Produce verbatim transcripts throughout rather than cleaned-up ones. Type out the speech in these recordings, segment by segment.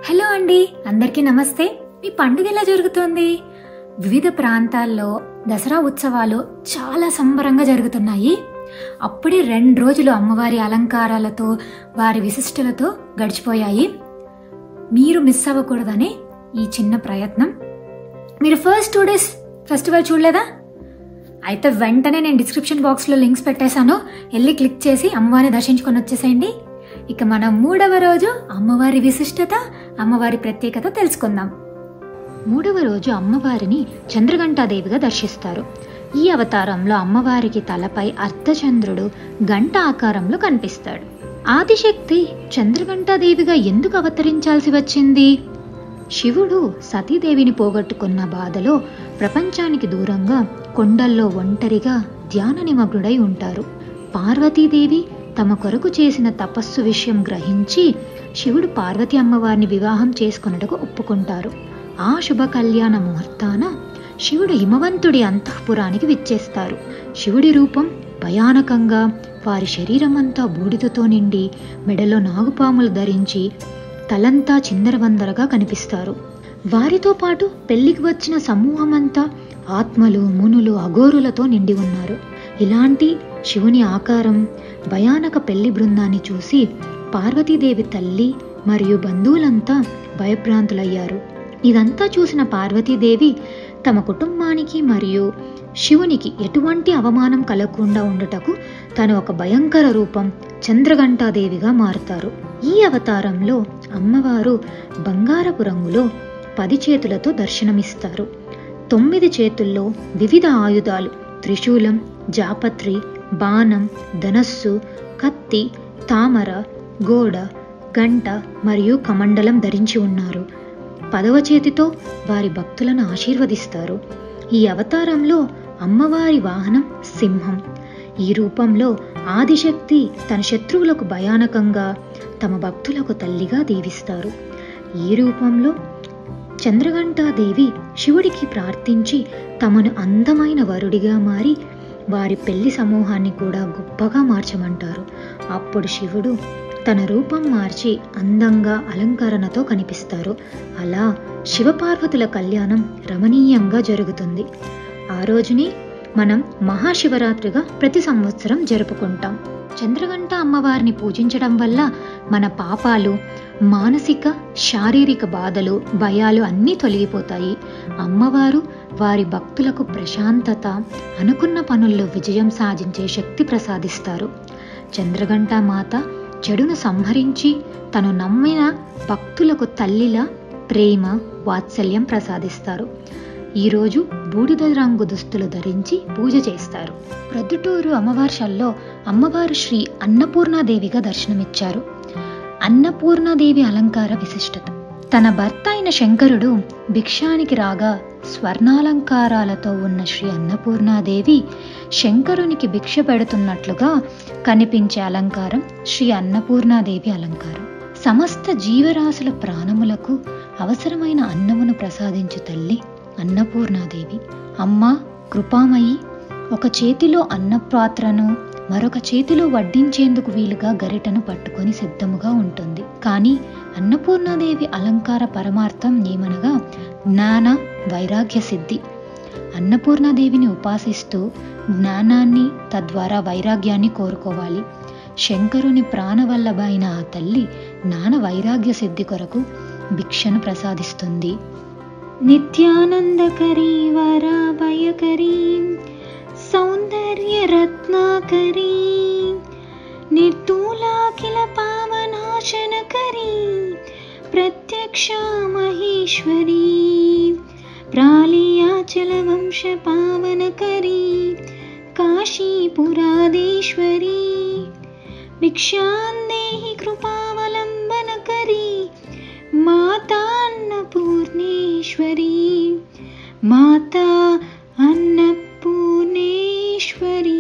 Hello అండి, అందరికీ నమస్తే. మీ పండుగ ఎలా జరుగుతోంది? వివిధ ప్రాంతాల్లో దసరా ఉత్సవాలు చాలా సంబరంగా జరుగుతున్నాయి. అప్పుడే రెండు రోజులు అమ్మవారి అలంకారాలతో, వారి విశిష్టలతో గడిచిపోయాయి. మీరు మిస్ అవ్వకూడదని ఈ చిన్న ప్రయత్నం. మీరు ఫస్ట్ టూ డేస్ ఫెస్టివల్ చూడలేదా? అయితే వెంటనే నేను డిస్క్రిప్షన్ బాక్స్లో లింక్స్ పెట్టేశాను, వెళ్ళి క్లిక్ చేసి అమ్మవారిని దర్శించుకొని వచ్చేసేయండి. ఇక మనం మూడవ రోజు అమ్మవారి విశిష్టత, అమ్మవారి ప్రత్యేకత తెలుసుకుందాం. మూడవ రోజు అమ్మవారిని చంద్రఘంటాదేవిగా దర్శిస్తారు. ఈ అవతారంలో అమ్మవారికి తలపై అర్ధచంద్రుడు గంట ఆకారంలో కనిపిస్తాడు. ఆదిశక్తి చంద్రఘంటాదేవిగా ఎందుకు అవతరించాల్సి వచ్చింది? శివుడు సతీదేవిని పోగొట్టుకున్న బాధలో ప్రపంచానికి దూరంగా కొండల్లో ఒంటరిగా ధ్యాన నిమగ్నుడై ఉంటారు. పార్వతీదేవి తమ కొరకు చేసిన తపస్సు విషయం గ్రహించి శివుడు పార్వతి అమ్మవారిని వివాహం చేసుకొనుటకు ఒప్పుకుంటారు. ఆ శుభ కళ్యాణ ముహూర్తాన శివుడు హిమవంతుడి అంతఃపురానికి విచ్చేస్తారు. శివుడి రూపం భయానకంగా, వారి శరీరమంతా బూడిదతో నిండి, మెడలో నాగుపాములు ధరించి, తలంతా చిందరవందరగా కనిపిస్తారు. వారితో పాటు పెళ్లికి వచ్చిన సమూహమంతా ఆత్మలు, మునులు, అఘోరులతో నిండి ఉన్నారు. ఇలాంటి శివుని ఆకారం, భయానక పెళ్లి బృందాన్ని చూసి పార్వతీదేవి తల్లి మరియు బంధువులంతా భయభ్రాంతులయ్యారు. ఇదంతా చూసిన పార్వతీదేవి తమ కుటుంబానికి మరియు శివునికి ఎటువంటి అవమానం కలగకుండా ఉండుటకు తను ఒక భయంకర రూపం చంద్రఘంటాదేవిగా మారుతారు. ఈ అవతారంలో అమ్మవారు బంగారపు రంగులో పది చేతులతో దర్శనమిస్తారు. తొమ్మిది చేతుల్లో వివిధ ఆయుధాలు, త్రిశూలం, జాపత్రి, బాణం, ధనస్సు, కత్తి, తామర, గోడ, గంట మరియు కమండలం ధరించి ఉన్నారు. పదవ చేతితో వారి భక్తులను ఆశీర్వదిస్తారు. ఈ అవతారంలో అమ్మవారి వాహనం సింహం. ఈ రూపంలో ఆదిశక్తి తన శత్రువులకు భయానకంగా, తమ భక్తులకు తల్లిగా దీవిస్తారు. ఈ రూపంలో చంద్రఘంటాదేవి శివుడికి ప్రార్థించి తమను అందమైన వరుడిగా మారి వారి పెళ్లి సమూహాన్ని కూడా గొప్పగా మార్చమంటారు. అప్పుడు శివుడు తన రూపం మార్చి అందంగా అలంకరణతో కనిపిస్తారు. అలా శివపార్వతుల కళ్యాణం రమణీయంగా జరుగుతుంది. ఆ రోజుని మనం మహాశివరాత్రిగా ప్రతి సంవత్సరం జరుపుకుంటాం. చంద్రఘంట అమ్మవారిని పూజించడం వల్ల మన పాపాలు, మానసిక, శారీరక బాధలు, భయాలు అన్నీ తొలగిపోతాయి. అమ్మవారు వారి భక్తులకు ప్రశాంతత, అనుకున్న పనుల్లో విజయం సాధించే శక్తి ప్రసాదిస్తారు. చంద్రఘంట మాత చెడును సంహరించి తను నమ్మిన భక్తులకు తల్లిలా ప్రేమ, వాత్సల్యం ప్రసాదిస్తారు. ఈరోజు బూడిద రంగు దుస్తులు ధరించి పూజ చేస్తారు. ప్రొద్దుటూరు అమావాస్యల్లో అమ్మవారు శ్రీ అన్నపూర్ణాదేవిగా దర్శనమిచ్చారు. అన్నపూర్ణాదేవి అలంకార విశిష్టత. తన భర్త అయిన శంకరుడు భిక్షానికి రాగా స్వర్ణాలంకారాలతో ఉన్న శ్రీ అన్నపూర్ణాదేవి శంకరునికి భిక్ష పెడుతున్నట్లుగా కనిపించే అలంకారం శ్రీ అన్నపూర్ణాదేవి అలంకారం. సమస్త జీవరాశుల ప్రాణములకు అవసరమైన అన్నమును ప్రసాదించు తల్లి అన్నపూర్ణాదేవి. అమ్మ కృపామయి ఒక చేతిలో అన్నపాత్రను, మరొక చేతిలో వడ్డించేందుకు వీలుగా గరిటను పట్టుకొని సిద్ధముగా ఉంటుంది. కానీ అన్నపూర్ణాదేవి అలంకార పరమార్థం ఏమనగా జ్ఞాన వైరాగ్య సిద్ధి. అన్నపూర్ణాదేవిని ఉపాసిస్తూ జ్ఞానాన్ని, తద్వారా వైరాగ్యాన్ని కోరుకోవాలి. శంకరుని ప్రాణవల్లభైన ఆ తల్లి జ్ఞాన వైరాగ్య సిద్ధి కొరకు భిక్షను ప్రసాదిస్తుంది. నిత్యానందకరీ వరాభయకరీ సౌందర్య రత్నాకరీ నిర్దూలాఖిల పావనాశనకరీ ప్రత్యక్ష మహేశ్వరీ ప్రాళియాచల వంశ పావనకరీ కాశీపురాధీశ్వరీ భిక్షాందేహి కృపావలంబనకరీ మాతా అన్నపూర్ణేశ్వరీ మాతా అన్నపూర్ణేశ్వరీ.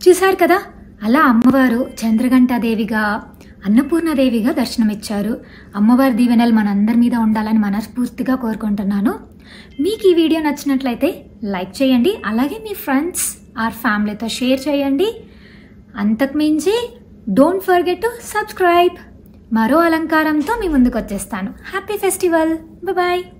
చూశారు కదా, అలా అమ్మవారు చంద్రఘంటాదేవిగా, అన్నపూర్ణాదేవిగా దర్శనమిచ్చారు. అమ్మవారి దీవెనలు మనందరి మీద ఉండాలని మనస్ఫూర్తిగా కోరుకుంటున్నాను. మీకు ఈ వీడియో నచ్చినట్లయితే లైక్ చేయండి, అలాగే మీ ఫ్రెండ్స్ ఆర్ ఫ్యామిలీతో షేర్ చేయండి. అంతకుమించి డోంట్ ఫర్గెట్ టు సబ్స్క్రైబ్. మరో అలంకారంతో మీ ముందుకు వచ్చేస్తాను. Happy festival. బాయ్.